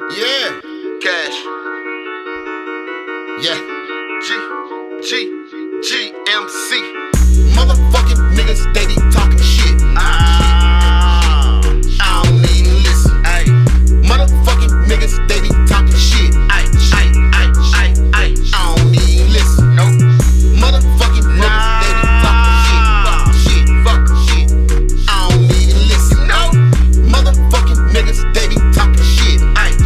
Yeah, cash. Yeah, GMC. Motherfucking niggas, they be talking shit. I don't even listen. Ay. Motherfucking niggas, they be talking shit. I don't even listen. Nope. Motherfucking niggas, they be talking shit. Fuck shit. I don't even listen. No. Motherfucking niggas, they be talking shit.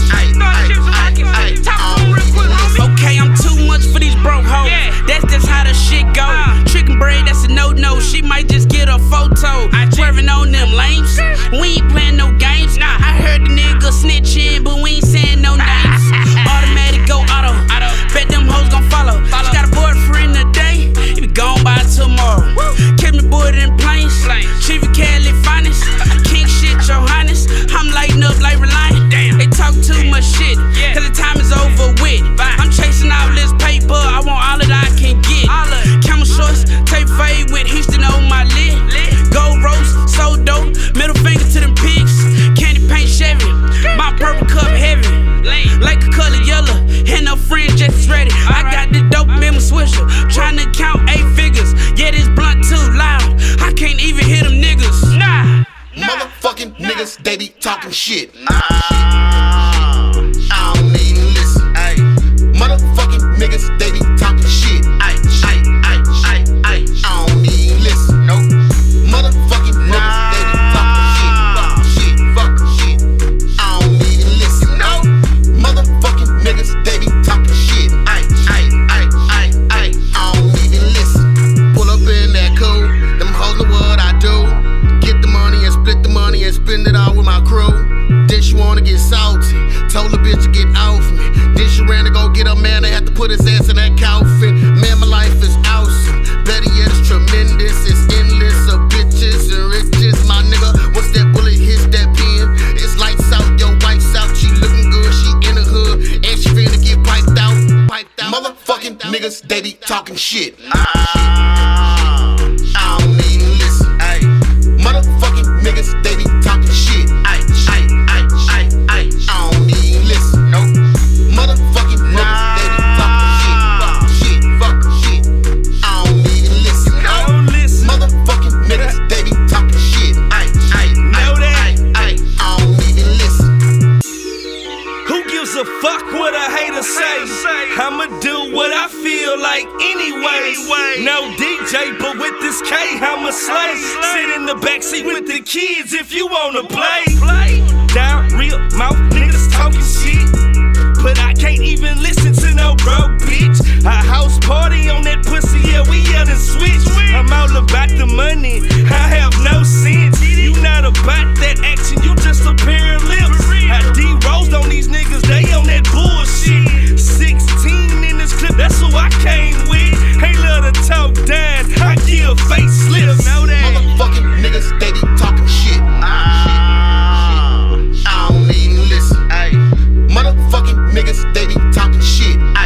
Okay, I'm too much for these broke hoes. Yeah. That's just how the shit go. Chicken bread, that's a no-no. She might just get a photo. Swerving on them lames. We ain't playing no games. I heard the nigga snitching, but we ain't saying no names. Automatic go auto. Bet them hoes gon' follow. She got a boyfriend today, he be gone by tomorrow. Kept me boarded in planes. Chief of Cali finest. King shit, your highness. I'm lighting up like Reliant. They talk too much shit, cause the time is over with. I'm chasing all this paper, I want all that I can get. Camel shorts, tape fade with Houston on my lid. Gold roast, so dope, middle finger to them pigs. Candy paint Chevy, my purple cup heavy. Like a color yellow, and no friends just ready. I got the dope in my swisher, trying to count 8 figures. Yeah, this blunt too loud, I can't even hear them niggas. Motherfucking niggas, they be talking shit. I don't even listen. Ay. Motherfucking niggas, they be talking shit. I don't even listen. Nope. Motherfucking niggas, they be talking shit. Fuck shit. I don't even listen. No. Motherfucking niggas, they be talking shit. I don't even listen. Pull up in that coupe, them hoes know what I do. Get the money and split the money and spend it all with my crew. Then she wanna get salty, told the bitch to get off me. Then she ran to go get her man, they had to put his ass in that coffin. Man, my life is awesome, better yet it's tremendous. It's endless of bitches and riches, my nigga. Once that bullet hits that pen, it's lights out, your wife's out. She looking good, she in the hood, and she finna get piped out. Motherfucking niggas, they be talking shit. I don't even listen. Ay. Motherfucking niggas, they be talking shit. I don't even listen. Nope. Motherfucking niggas, they be talking shit. Fuck shit. I don't even listen. No. Motherfucking niggas, they be talking shit. I don't even listen. Who gives a fuck what a hater say? I'ma do what I feel like anyway. No DJ, but with this K, I'ma slay. Sit in the backseat with the kids if you wanna play. Down real mouth niggas talking shit, but I can't even listen to no broke bitch. A house party on that pussy, yeah, we yellin' switch. I'm all about the money, I have no sense. You not about that action, you just a pair of lips. I D-rosed on these niggas, they on that bullshit. 16 in this clip, that's who I came with. Ain't love to talk down, I give facelifts. Motherfucking niggas, they be talking shit. I don't even listen. Ay. Motherfucking niggas, they be talking shit. I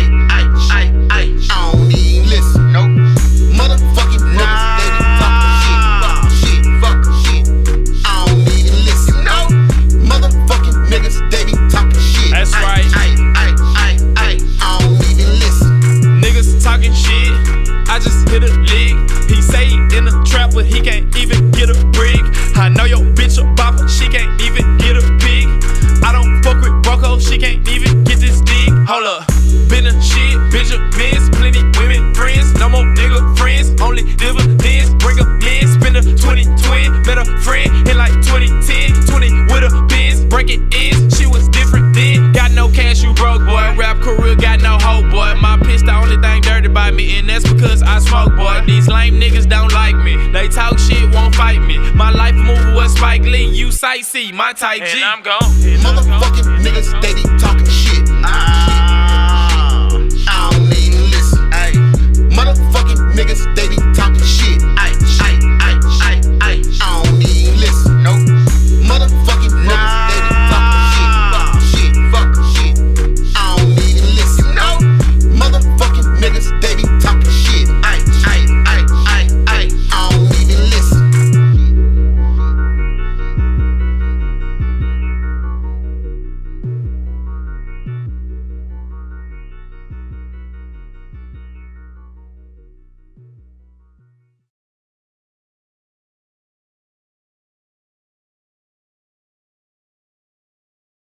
don't even listen. Nope. Motherfucking niggas, they be talking shit. Fuck shit. I don't even listen. No. Motherfucking niggas, they be talking shit. That's right. I don't even listen. Niggas talking shit, I just hit a lick. He say he in a trap, but he can't even get a brick. I know your bitch a bopper, she can't even get a pig. I don't fuck with Broco, she can't even get this dick. Hold up, been a shit, Benjamins, plenty women friends, no more nigga friends, only dividends. Bring a in, spend a 2020, met a friend in like 2010, 20 with a biz, break it in, she was different then. Got no cash, you broke boy, rap career got no hope boy. My piss the only thing dirty by me, and that's because I smoke boy. These lame niggas don't like me, they talk shit, won't fight me. My life movie was Spike Lee, you sightsee, my tight G. And I'm gone. Motherfucking niggas, they be talking shit. I don't even listen. Ay. Motherfucking niggas, they